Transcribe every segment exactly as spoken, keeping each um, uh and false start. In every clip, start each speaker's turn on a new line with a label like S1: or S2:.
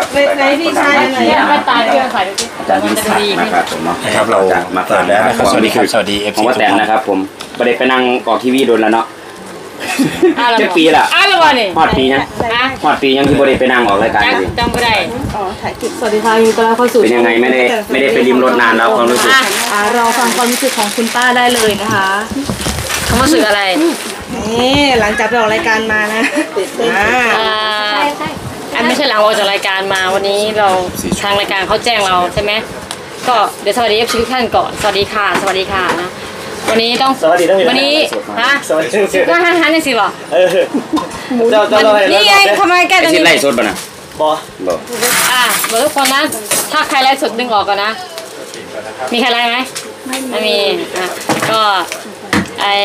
S1: ครับในที่ใช่อะไรไม่ตายเพื่อนใส่ดูสิอาจารย์ยิ่งศักดิ์นะครับผมเนาะนะครับเรามาเปิดแล้วนะครับสวัสดีครับสวัสดีเอฟซีทุกท่านนะครับผมประเด็นไปนั่งออกทีวีโดนแล้วเนาะเจ็ดปีละอ้าวแล้ววะนี่ฮอดปียังฮอดปียังที่ประเด็นไปนั่งออกรายการอยู่
S2: จำไม่ได้
S3: อ๋อถ่ายคลิปสวัสดีค่ะยินดีต้อนรับเข้าสู่
S1: เป็นยังไงไม่ได้ไม่ได้ไปริมรถนานแล้วความรู้สึก
S3: อ่ารอฟังความรู้สึกของคุณป้าได้เลยนะคะ
S2: ความรู้สึกอะไร
S3: นี่หลังจากไปออกรายการมานะ
S2: อ่าใช่ใช่อันไม่ใช่หลังออกจากรายการมาวันนี้เราทางรายการเขาแจ้งเราใช่ไหมก็เดี๋ยวสวัสดีเอฟซีทุกท่านก่อนสวัสดีค่ะสวัสดีค่ะนะวันนี้ต้องวันนี้ฮะก็ห้าฮันนี่สิบ่เออนี่ไงทำไมแกตรงนี้
S1: ไล่สดป่ะนะ
S2: บอบออ่ะบอกทุกคนนะถ้าใครไล่สดดึงออกก่อนนะมีใครไล่ไหมไม่มีอ่ะก็ไอ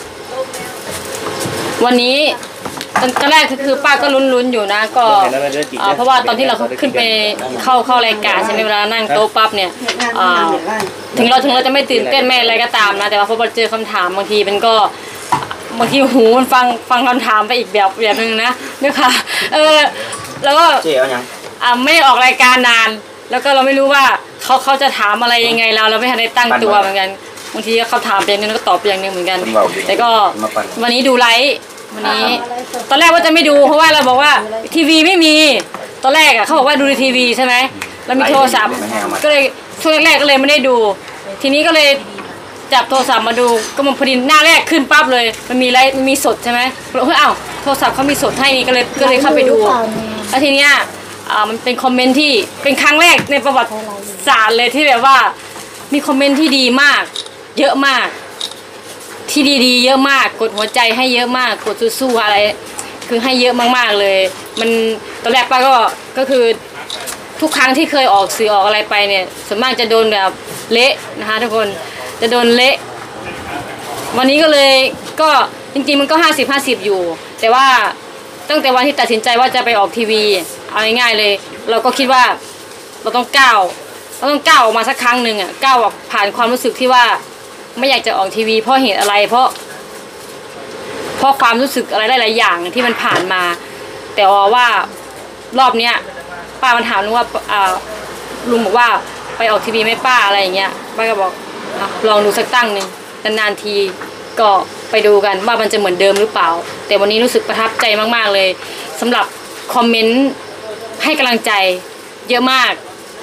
S2: วันนี้ตอนแรกคือป้าก็ลุ้นๆอยู่นะก็เพราะว่าตอนที่เราขึ้นไปเข้าเข้ารายการใช่ไหมเวลานั่งโต๊ะปั๊บเนี่ยถึงเราถึงเราจะไม่ตื่นเต้นไม่อะไรก็ตามนะแต่ว่าพอเจอคำถามบางทีมันก็บางทีหูมันฟังฟังคำถามไปอีกแบบแบบนึงนะเนี่ยค่ะเออแล้วก็อ่าไม่ออกรายการนานแล้วก็เราไม่รู้ว่าเขาเขาจะถามอะไรยังไงเราเราไม่ทันได้ตั้งตัวเหมือนกันบางทีเขาถามไปอย่างนึงก็ตอบไปอย่างนึงเหมือนกันแต่ก็วันนี้ดูไลฟ์วันนี้ตอนแรกว่าจะไม่ดูเพราะว่าเราบอกว่าทีวีไม่มีตอนแรกอ่ะเขาบอกว่าดูในทีวีใช่ไหมแล้วมีโทรศัพท์ก็เลยช่วงแรกก็เลยไม่ได้ดูทีนี้ก็เลยจับโทรศัพท์มาดูก็มันพอดีหน้าแรกขึ้นปั๊บเลยมันมีไลฟ์มีสดใช่ไหมเราเฮ้ยอ้าวโทรศัพท์เขามีสดให้นี่ก็เลยก็เลยเข้าไปดูแล้วทีเนี้ยอ่ามันเป็นคอมเมนต์ที่เป็นครั้งแรกในประวัติศาสตร์เลยที่แบบว่ามีคอมเมนต์ที่ดีมากเยอะมากที่ดีๆเยอะมากกดหัวใจให้เยอะมากกดสู้ๆอะไรคือให้เยอะมากๆเลยมันตอนแรกป้าก็ก็คือทุกครั้งที่เคยออกสื่อออกอะไรไปเนี่ยส่วนมากจะโดนแบบเละนะคะทุกคนจะโดนเละวันนี้ก็เลยก็จริงๆมันก็ห้าสิบห้าสิบอยู่แต่ว่าตั้งแต่วันที่ตัดสินใจว่าจะไปออกทีวีเอาง่ายๆเลยเราก็คิดว่าเราต้องก้าวเราต้องก้าวออกมาสักครั้งหนึ่งอ่ะก้าวออกผ่านความรู้สึกที่ว่าไม่อยากจะออกทีวีเพราะเหตุอะไรเพราะเพราะความรู้สึกอะไรหลายๆอย่างที่มันผ่านมาแต่ว่ารอบเนี้ยป้ามันถามลุงว่าลุงบอกว่าไปออกทีวีไม่ป้าอะไรอย่างเงี้ยป้าก็บอกลองดูสักตั้งหนึ่งนานๆทีก็ไปดูกันว่ามันจะเหมือนเดิมหรือเปล่าแต่วันนี้รู้สึกประทับใจมากๆเลยสำหรับคอมเมนต์ให้กำลังใจเยอะมาก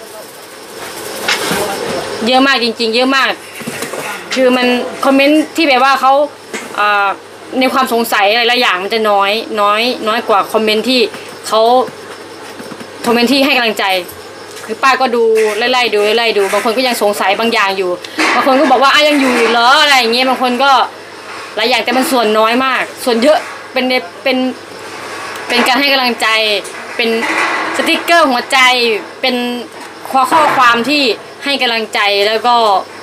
S2: เยอะมากจริงๆเยอะมากคือมันคอมเมนต์ที่แบบว่าเขาในความสงสัยอะไรหลายอย่างมันจะน้อยน้อยน้อยกว่าคอมเมนต์ที่เขาคอมเมนต์ที่ให้กำลังใจคือป้าก็ดูไล่ๆดูไล่ๆดูบางคนก็ยังสงสัยบางอย่างอยู่บางคนก็บอกว่าอ่ะยังอยู่เหรออะไรอย่างเงี้ยบางคนก็หลายอย่างแต่มันส่วนน้อยมากส่วนเยอะเป็นเป็นเป็นการให้กำลังใจเป็นสติ๊กเกอร์หัวใจเป็นข้อข้อความที่ให้กำลังใจแล้วก็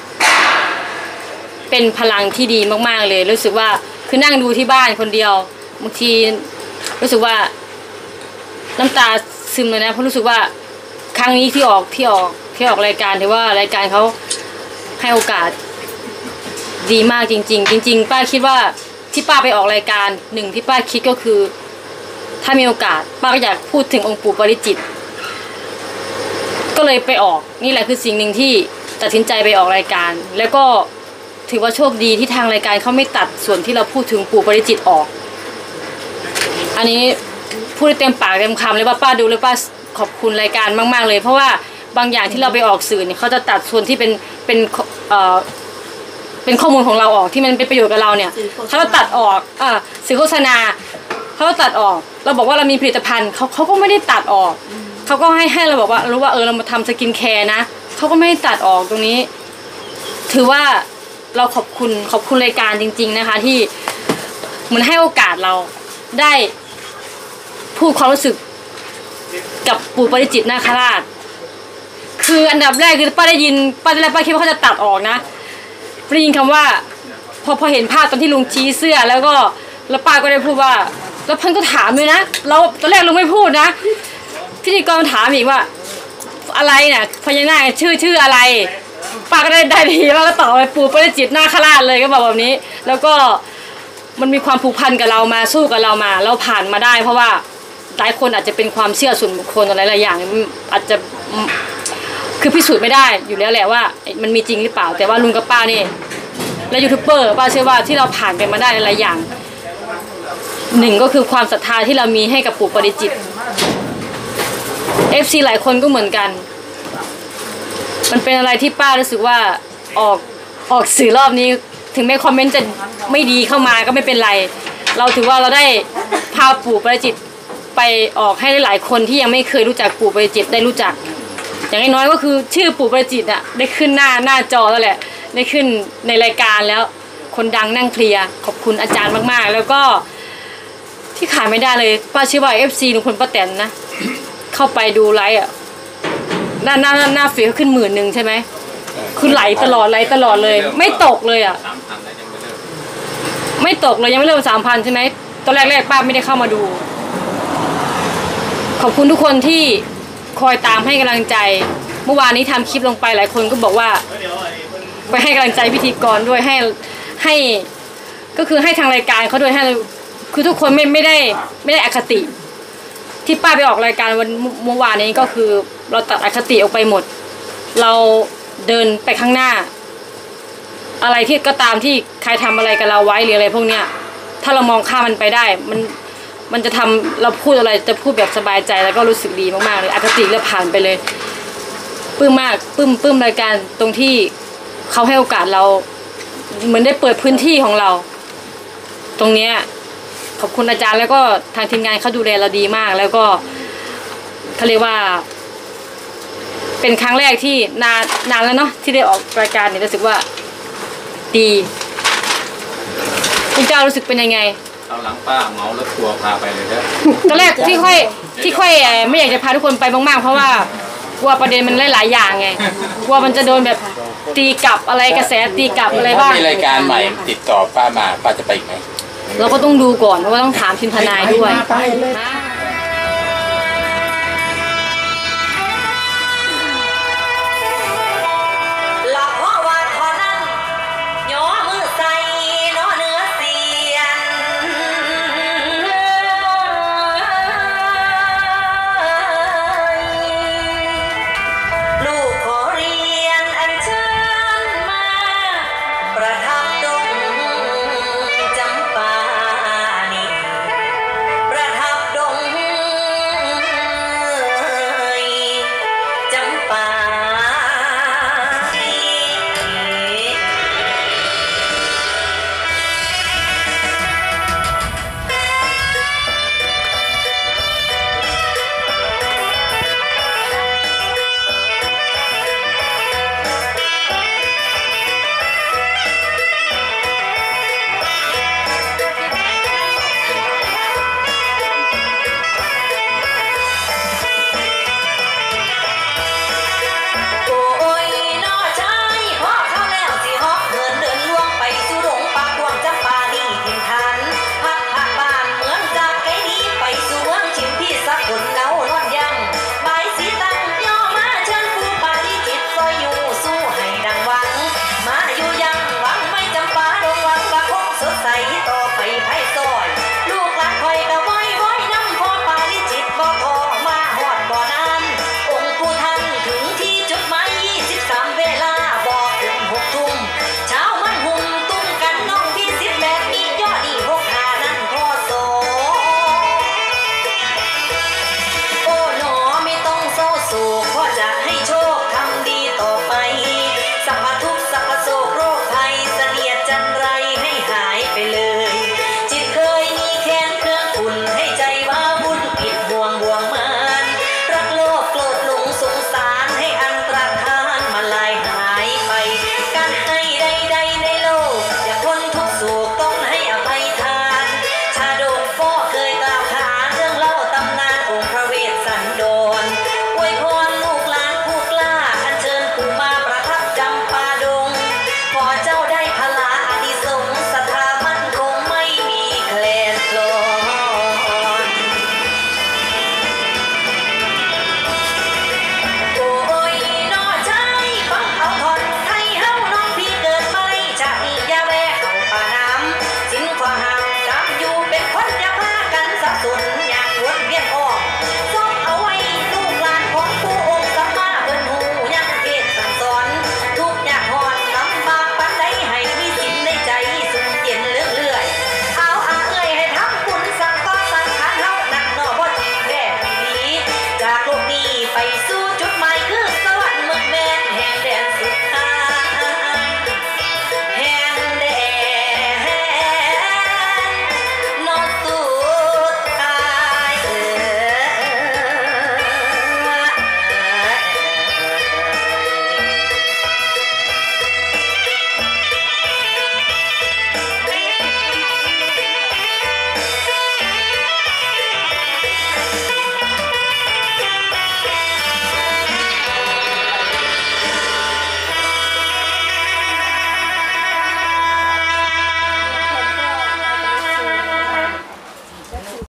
S2: เป็นพลังที่ดีมากๆเลยรู้สึกว่าคือนั่งดูที่บ้านคนเดียวบางทีรู้สึกว่าน้ำตาซึมเลยนะเพราะรู้สึกว่าครั้งนี้ที่ออกที่ออกที่ออกรายการถือว่ารายการเขาให้โอกาสดีมากจริงๆจริงๆป้าคิดว่าที่ป้าไปออกรายการหนึ่งที่ป้าคิดก็คือถ้ามีโอกาสป้าก็อยากพูดถึงองค์ปู่ปาริจิตก็เลยไปออกนี่แหละคือสิ่งหนึ่งที่ตัดสินใจไปออกรายการแล้วก็ถือว่าโชคดีที่ทางรายการเขาไม่ตัดส่วนที่เราพูดถึงปู่ปาริจิตออกอันนี้พูดได้เต็มปากเต็มคำเลยว่าป้าดูเลยป้าขอบคุณรายการมากๆเลยเพราะว่าบางอย่างที่เราไปออกสื่อเนี่ยเขาจะตัดส่วนที่เป็นเป็นเอ่อเป็นข้อมูลของเราออกที่มันเป็นประโยชน์กับเราเนี่ยเขาจะตัดออกอ่าสื่อโฆษณาเขาจะตัดออกเราบอกว่าเรามีผลิตภัณฑ์เขาเขาก็ไม่ได้ตัดออกเขาก็ให้ให้เราบอกว่ารู้ว่าเออเรามาทำสกินแคร์นะเขาก็ไม่ได้ตัดออกตรงนี้ถือว่าเราขอบคุณขอบคุณรายการจริงๆนะคะที่เหมือนให้โอกาสเราได้พูดความรู้สึกกับปู่ปาริจิตนาคราชคืออันดับแรกคือป้าได้ยินป้าได้ป้าคิดว่าเขาจะตัดออกนะได้ยินคำว่าพอพอเห็นภาพตอนที่ลุงชี้เสื้อแล้วก็แล้วป้าก็ได้พูดว่าแล้วพันก็ถามเลยนะเราตอนแรกลุงไม่พูดนะพิธีกรถามอีกว่าอะไรเนี่ยพญานาคชื่อชื่ออะไรป้าก็ได้ได้ทีว่าก็ตอบไปปู่ปาริจิตนาคราชเลยก็บอกแบบนี้แล้วก็มันมีความผูกพันกับเรามาสู้กับเรามาเราผ่านมาได้เพราะว่าหลายคนอาจจะเป็นความเชื่อส่วนบุคคลอะไรหลายอย่างอาจจะคือพิสูจน์ไม่ได้อยู่แล้วแหละว่ามันมีจริงหรือเปล่าแต่ว่าลุงกับป้านี่และยูทูบเบอร์ป้าเชื่อว่าที่เราผ่านกันมาได้หลายอย่างหนึ่งก็คือความศรัทธาที่เรามีให้กับปู่ปาริจิต เอฟ ซี หลายคนก็เหมือนกันมันเป็นอะไรที่ป้ารู้สึกว่าออกออกสื่อรอบนี้ถึงแม้คอมเมนต์จะไม่ดีเข้ามาก็ไม่เป็นไรเราถือว่าเราได้พาปู่ปาริจิตไปออกให้หลายคนที่ยังไม่เคยรู้จักปู่ปาริจิตได้รู้จักอย่างน้อยก็คือชื่อปู่ปาริจิตอะได้ขึ้นหน้าหน้าจอแล้วแหละได้ขึ้นในรายการแล้วคนดังนั่งเคลียร์ขอบคุณอาจารย์มากๆแล้วก็ที่ขาดไม่ได้เลยป้าเชื่อว่า เอฟ ซี ลุงพลป้าแตนนะเข้าไปดูไลฟ์อ่ะหน้าหน้าหน้าเฟซขึ้นหมื่นหนึ่งใช่ไหมคือไหลตลอดไหลตลอดเลยไม่ตกเลยอ่ะไม่ตกเลยยังไม่เริ่มสามพันใช่ไหมตอนแรกๆป้าไม่ได้เข้ามาดูขอบคุณทุกคนที่คอยตามให้กำลังใจเมื่อวานนี้ทำคลิปลงไปหลายคนก็บอกว่าไปให้กำลังใจพิธีกรด้วยให้ให้ก็คือให้ทางรายการเขาด้วยให้คือทุกคนไม่ไม่ได้ไม่ได้อคติที่ป้าไปออกรายการวันเมื่อวานนี้ก็คือเราตัดอคติออกไปหมดเราเดินไปข้างหน้าอะไรที่ก็ตามที่ใครทำอะไรกับเราไว้หรืออะไรพวกเนี้ยถ้าเรามองข้ามมันไปได้มันมันจะทำเราพูดอะไรจะพูดแบบสบายใจแล้วก็รู้สึกดีมากๆเลยอคติแล้วผ่านไปเลยปลื้มมากปลื้มปลื้มรายการตรงที่เขาให้โอกาสเราเหมือนได้เปิดพื้นที่ของเราตรงเนี้ยขอบคุณอาจารย์แล้วก็ทางทีมงานเขาดูแลเราดีมากแล้วก็เขาเรียกว่าเป็นครั้งแรกที่นานนานแล้วเนาะที่ได้ออกรายการเนี่ยรู้สึกว่าดีคุณเจ้ารู้สึกเป็นยังไง
S4: เอาหลังป้าเมารถทัวร์พาไปเลยเด้อ
S2: ตอนแรกที่ค่อยที่ค่อยไม่อยากจะพาทุกคนไปมากๆเพราะว่ากลัวประเด็นมันหลายๆอย่างไงกลัวมันจะโดนแบบตีกลับอะไรกระแสตีกลับอะไรบ้าง
S4: มีรายการใหม่ติดต่อป้ามาป้าจะไปอีกไหม
S2: เราก็ต้องดูก่อนเพราะว่าต้องถามทีมทนายด้วย
S5: พ่อจะให้โชค